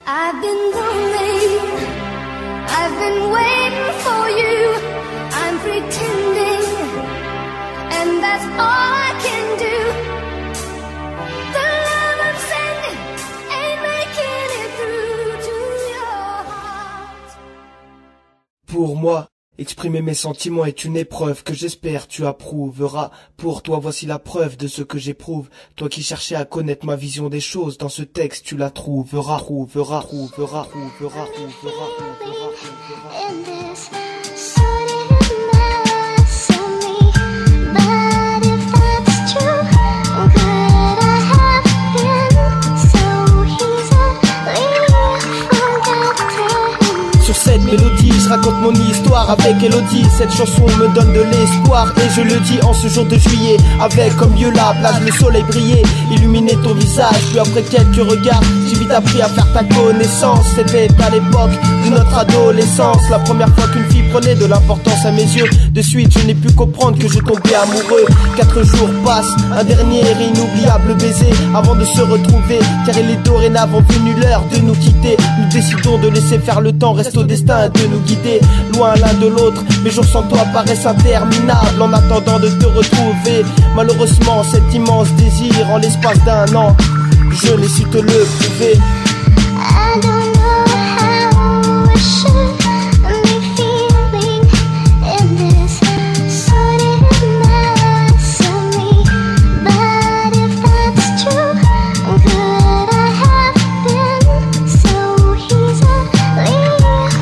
I've been lonely, I've been waiting for you, I'm pretending, and that's all I can do. The love I'm sending ain't making it through to your heart. Pour moi, exprimer mes sentiments est une épreuve que j'espère tu approuveras. Pour toi, voici la preuve de ce que j'éprouve. Toi qui cherchais à connaître ma vision des choses, dans ce texte tu la trouveras. Sur cette mélodie, je raconte mon histoire avec Elodie. Cette chanson me donne de l'espoir et je le dis en ce jour de juillet, avec comme lieu la plage, le soleil brillait, illuminait ton visage. Puis après quelques regards, j'ai vite appris à faire ta connaissance. C'était à l'époque de notre adolescence, la première fois qu'une fille prenait de l'importance à mes yeux. De suite, je n'ai pu comprendre que je tombais amoureux. 4 jours passent, un dernier inoubliable baiser avant de se retrouver, car il est dorénavant venu l'heure de nous quitter. Nous décidons de laisser faire le temps, reste au destin de nous guider, loin l'un de l'autre. Mes jours sans toi paraissent interminables en attendant de te retrouver. Malheureusement, cet immense désir en l'espace d'un an, je n'ai su te le prouver. I don't know how I should be feeling in this sordid mess of me, but if that's true, could I have been so easily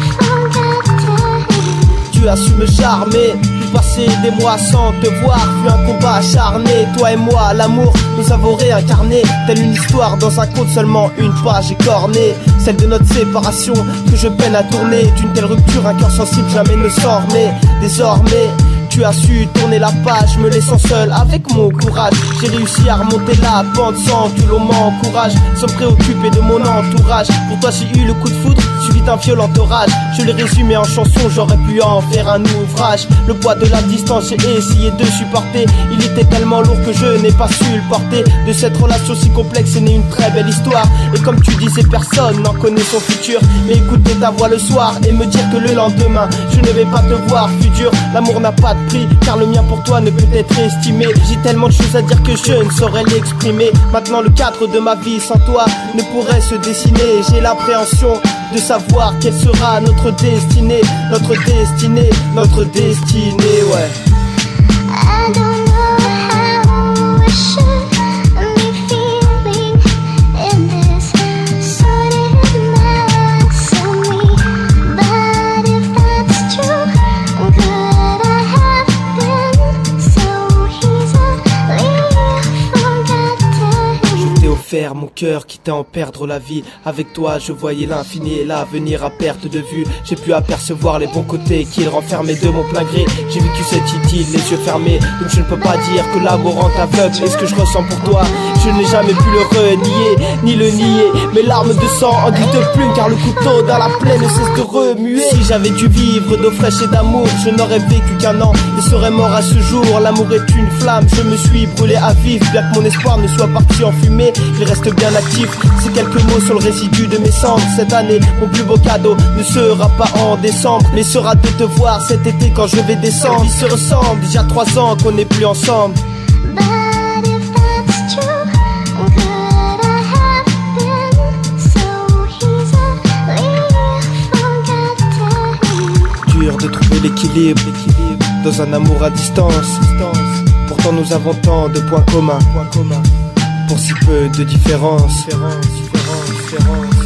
forgotten? Tu as su me charmer, pu passer des mois sans te voir, fut un combat acharné. Toi et moi, l'amour, nous avons réincarné, telle une histoire dans un conte, seulement une page écornée, celle de notre séparation que je peine à tourner. D'une telle rupture, un cœur sensible jamais ne s'en remet. Désormais, tu as su tourner la page, me laissant seul avec mon courage. J'ai réussi à remonter la pente sans que l'on m'encourage, sans me préoccuper de mon entourage. Pour toi j'ai eu le coup de foudre, suivi d'un violent orage. Je l'ai résumé en chanson, j'aurais pu en faire un ouvrage. Le poids de la distance j'ai essayé de supporter, il était tellement lourd que je n'ai pas su le porter. De cette relation si complexe est née une très belle histoire, et comme tu disais personne n'en connaît son futur. Mais écouter ta voix le soir et me dire que le lendemain je ne vais pas te voir fut dur. L'amour n'a pas de prix, car le mien pour toi ne peut être estimé. J'ai tellement de choses à dire que je ne saurais l'exprimer. Maintenant le cadre de ma vie sans toi ne pourrait se dessiner. J'ai l'appréhension de savoir quelle sera notre destinée. Notre destinée, notre destinée, ouais. I don't know how I should be feeling in this sordid mess of me, but if that's true, could I have been so easily forgotten? Je t'ai offert mon cœur, quitte à en perdre la vie. Avec toi je voyais l'infini et l'avenir à perte de vue. J'ai pu apercevoir les bons côtés qu'il renfermait de mon plein gré. J'ai vécu cette idylle les yeux fermés, donc je ne peux pas dire que l'amour rend aveugle. Et ce que je ressens pour toi, je n'ai jamais pu le renier, ni le nier. Mes larmes de sang en guise de plume, car le couteau dans la plaie ne cesse de remuer. Si j'avais dû vivre d'eau fraîche et d'amour, je n'aurais vécu qu'un an et serais mort à ce jour. L'amour est une flamme, je me suis brûlé à vif. Bien que mon espoir ne soit parti en fumée, il reste bien actif. Ces quelques mots sont le résidu de mes cendres. Cette année, mon plus beau cadeau ne sera pas en décembre, mais sera de te voir cet été quand je vais descendre. Ils se ressemblent, déjà 3 ans qu'on n'est plus ensemble. But if that's true, could I have been so easily forgotten? Dur de trouver l'équilibre dans un amour à distance. Pourtant nous avons tant de points communs pour si peu de différences.